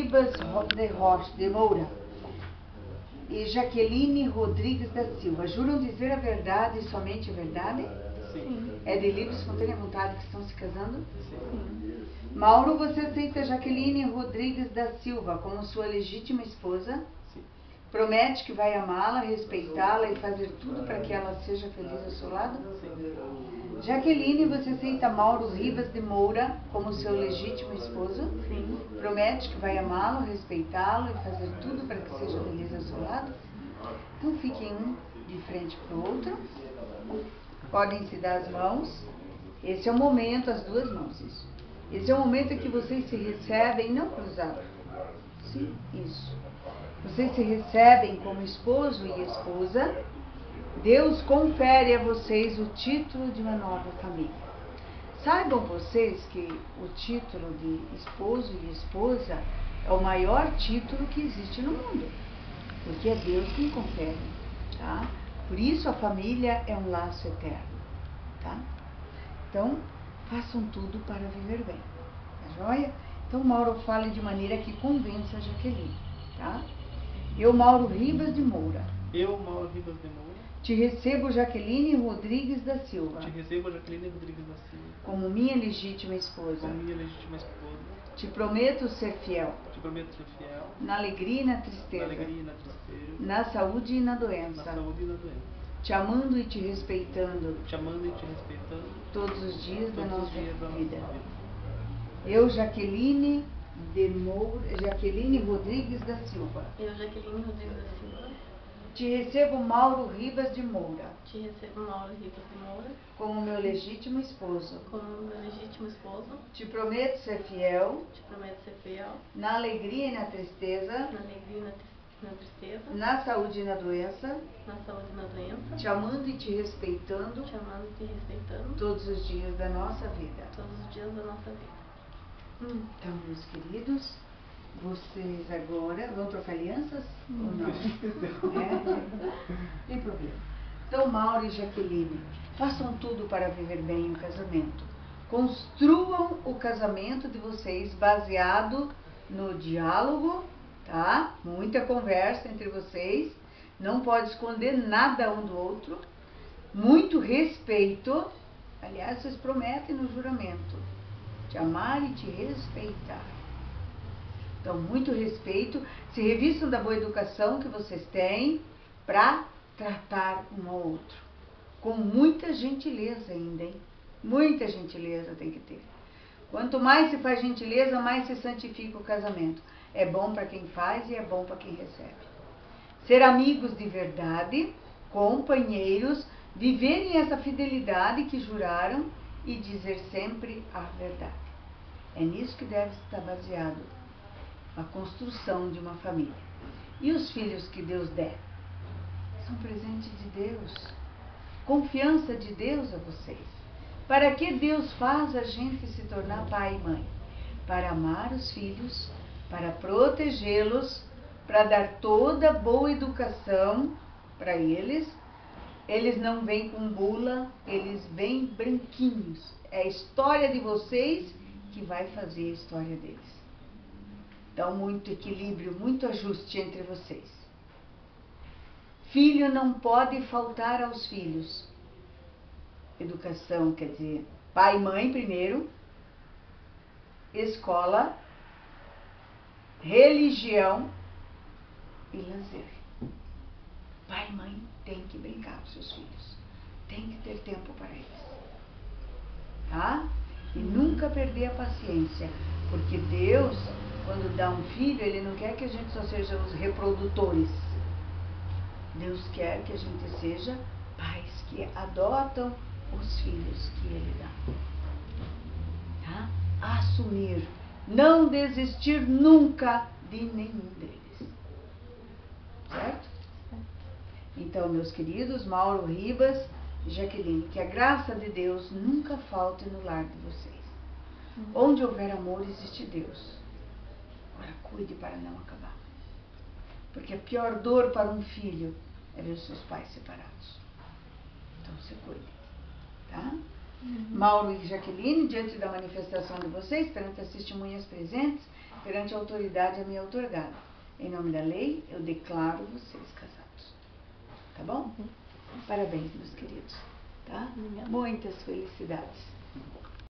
Ribas de Rocha, de Moura e Jaqueline Rodrigues da Silva juram dizer a verdade e somente a verdade? Sim. É de livre e espontânea vontade que estão se casando? Sim. Mauro, você aceita Jaqueline Rodrigues da Silva como sua legítima esposa? Sim. Promete que vai amá-la, respeitá-la e fazer tudo para que ela seja feliz ao seu lado? Sim. Jaqueline, você aceita Mauro Ribas de Moura como seu legítimo esposo? Sim. Promete que vai amá-lo, respeitá-lo e fazer tudo para que seja feliz ao seu lado? Então fiquem um de frente para o outro. Podem se dar as mãos. Esse é o momento, as duas mãos, isso. Esse é o momento em que vocês se recebem, não cruzado. Sim, isso. Vocês se recebem como esposo e esposa. Deus confere a vocês o título de uma nova família. Saibam vocês que o título de esposo e esposa é o maior título que existe no mundo, porque é Deus quem confere, tá? Por isso a família é um laço eterno, tá? Então, façam tudo para viver bem, tá joia? Então, Mauro fale de maneira que convença a Jaqueline, tá? Eu, Mauro Ribas de Moura. Eu, Mauro Ribas de Moura. Te recebo, Jaqueline Rodrigues da Silva. Te recebo, Jaqueline Rodrigues da Silva. Como minha legítima esposa. Como minha legítima esposa. Te prometo ser fiel. Te prometo ser fiel. Na alegria e na tristeza. Na alegria e na tristeza. Na saúde e na doença. Na saúde e na doença. Te amando e te respeitando. Te amando e te respeitando. Todos os dias da nossa vida. Vida. Eu, Jaqueline Rodrigues da Silva. Eu, Jaqueline Rodrigues da Silva. Te recebo, Mauro Ribas de Moura. Te recebo, Mauro Ribas de Moura. Como meu legítimo esposo. Como meu legítimo esposo. Te prometo ser fiel. Te prometo ser fiel. Na alegria e na tristeza. Na alegria e na tristeza. Na saúde e na doença. Na saúde e na doença. Te amando e te respeitando. Te amando e te respeitando. Todos os dias da nossa vida. Todos os dias da nossa vida. Então, meus queridos, vocês agora vão trocar alianças ou não? Tem problema. Então, Mauro e Jaqueline, façam tudo para viver bem o casamento. Construam o casamento de vocês baseado no diálogo, tá? Muita conversa entre vocês. Não pode esconder nada um do outro. Muito respeito. Aliás, vocês prometem no juramento te amar e te respeitar. Então, muito respeito. Se revistam da boa educação que vocês têm para tratar um ao outro. Com muita gentileza ainda, hein? Muita gentileza tem que ter. Quanto mais se faz gentileza, mais se santifica o casamento. É bom para quem faz e é bom para quem recebe. Ser amigos de verdade, companheiros, viverem essa fidelidade que juraram e dizer sempre a verdade. É nisso que deve estar baseado a construção de uma família. E os filhos que Deus der? São presente de Deus. Confiança de Deus a vocês. Para que Deus faz a gente se tornar pai e mãe? Para amar os filhos, para protegê-los, para dar toda boa educação para eles. Eles não vêm com bula, eles vêm branquinhos. É a história de vocês que vai fazer a história deles. Então, muito equilíbrio, muito ajuste entre vocês. Filho não pode faltar aos filhos. Educação, quer dizer, pai e mãe primeiro, escola, religião e lazer. Pai e mãe tem que brincar com seus filhos. Tem que ter tempo para eles. Tá? E nunca perder a paciência. Porque Deus, quando dá um filho, Ele não quer que a gente só seja os reprodutores. Deus quer que a gente seja pais que adotam os filhos que Ele dá. Tá? Assumir. Não desistir nunca de nenhum deles. Certo? Então, meus queridos, Mauro Ribas e Jaqueline, que a graça de Deus nunca falte no lar de vocês. Onde houver amor, existe Deus. Agora, cuide para não acabar. Porque a pior dor para um filho é ver os seus pais separados. Então, se cuide. Tá? Mauro e Jaqueline, diante da manifestação de vocês, perante as testemunhas presentes, perante a autoridade a mim outorgada. Em nome da lei, eu declaro vocês casados. Tá bom? Parabéns, meus queridos. Tá? Obrigada. Muitas felicidades.